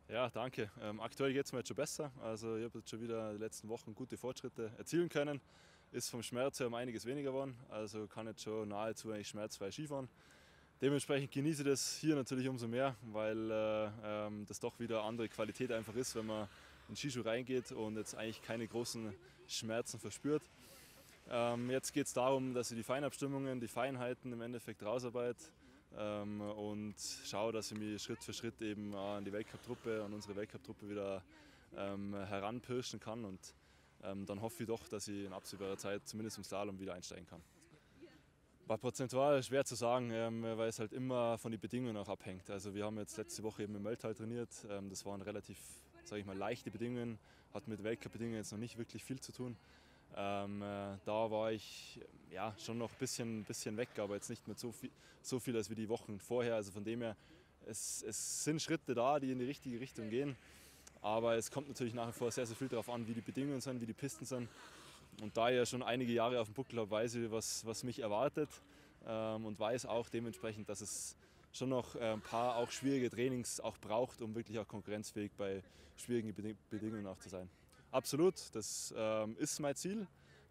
Ja, danke. Aktuell geht es mir jetzt schon besser. Also ich habe jetzt schon wieder in den letzten Wochen gute Fortschritte erzielen können. Ist vom Schmerz her um einiges weniger geworden. Also kann jetzt schon nahezu eigentlich schmerzfrei Skifahren. Dementsprechend genieße ich das hier natürlich umso mehr, weil das doch wieder andere Qualität einfach ist, wenn man in den Skischuh reingeht und jetzt eigentlich keine großen Schmerzen verspürt. Jetzt geht es darum, dass ich die Feinabstimmungen, die Feinheiten im Endeffekt rausarbeite und schaue, dass ich mich Schritt für Schritt eben an die Weltcup-Truppe, an unsere Weltcup-Truppe wieder heranpirschen kann und dann hoffe ich doch, dass ich in absehbarer Zeit zumindest im Slalom wieder einsteigen kann. War prozentual schwer zu sagen, weil es halt immer von den Bedingungen auch abhängt. Also wir haben jetzt letzte Woche eben im Mölltal trainiert. Das waren relativ, sage ich mal, leichte Bedingungen, hat mit Weltcup-Bedingungen jetzt noch nicht wirklich viel zu tun. Da war ich ja schon noch ein bisschen weg, aber jetzt nicht mehr so viel als wie die Wochen vorher. Also von dem her, es sind Schritte da, die in die richtige Richtung gehen. Aber es kommt natürlich nach wie vor sehr viel darauf an, wie die Bedingungen sind, wie die Pisten sind. Und da ich ja schon einige Jahre auf dem Buckel habe, weiß ich, was mich erwartet und weiß auch dementsprechend, dass es schon noch ein paar auch schwierige Trainings auch braucht, um wirklich auch konkurrenzfähig bei schwierigen Bedingungen auch zu sein. Absolut, das ist mein Ziel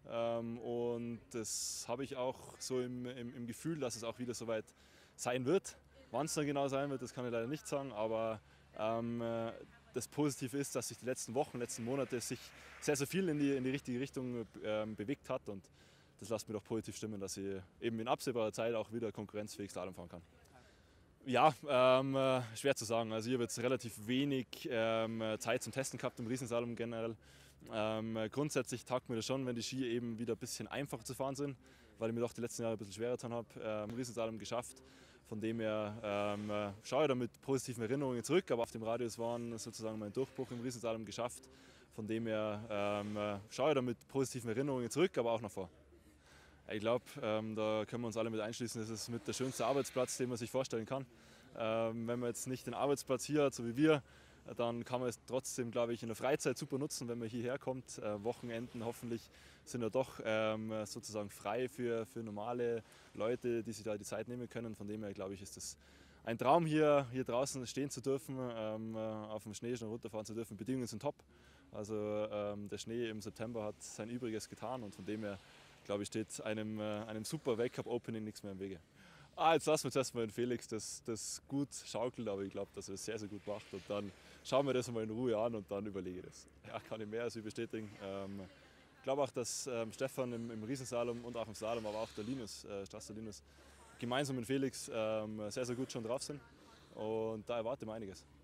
und das habe ich auch so im Gefühl, dass es auch wieder soweit sein wird. Wann es dann genau sein wird, das kann ich leider nicht sagen, aber das Positive ist, dass sich die letzten Wochen, letzten Monate sich sehr viel in die richtige Richtung bewegt hat und das lässt mir doch positiv stimmen, dass ich eben in absehbarer Zeit auch wieder konkurrenzfähig Slalom fahren kann. Ja, schwer zu sagen. Also ich habe jetzt relativ wenig Zeit zum Testen gehabt im Riesenslalom generell. Grundsätzlich taugt mir das schon, wenn die Ski eben wieder ein bisschen einfacher zu fahren sind, weil ich mir doch die letzten Jahre ein bisschen schwerer getan habe. Im Riesenslalom geschafft. Von dem her schaue ich da mit positiven Erinnerungen zurück, aber auf dem Radius waren sozusagen mein Durchbruch im Riesenslalom geschafft. Von dem her schaue ich da mit positiven Erinnerungen zurück, aber auch nach vor. Ich glaube, da können wir uns alle mit einschließen, das ist mit der schönste Arbeitsplatz, den man sich vorstellen kann. Wenn man jetzt nicht den Arbeitsplatz hier hat, so wie wir, dann kann man es trotzdem, glaube ich, in der Freizeit super nutzen, wenn man hierher kommt. Wochenenden hoffentlich sind ja doch sozusagen frei für normale Leute, die sich da die Zeit nehmen können. Von dem her, glaube ich, ist das ein Traum, hier draußen stehen zu dürfen, auf dem Schnee schon runterfahren zu dürfen. Bedingungen sind top. Also der Schnee im September hat sein Übriges getan und von dem her, glaube ich, steht einem super Weltcup-Opening nichts mehr im Wege. Jetzt lassen wir uns erstmal den Felix das gut schaukelt, aber ich glaube, dass er es sehr gut macht. Und dann schauen wir das mal in Ruhe an und dann überlege ich das. Ja, kann ich mehr als bestätigen. Ich glaube auch, dass Stefan im Riesenslalom und auch im Slalom, aber auch der Linus, Strasser Linus, gemeinsam mit Felix sehr gut schon drauf sind. Und da erwarten wir einiges.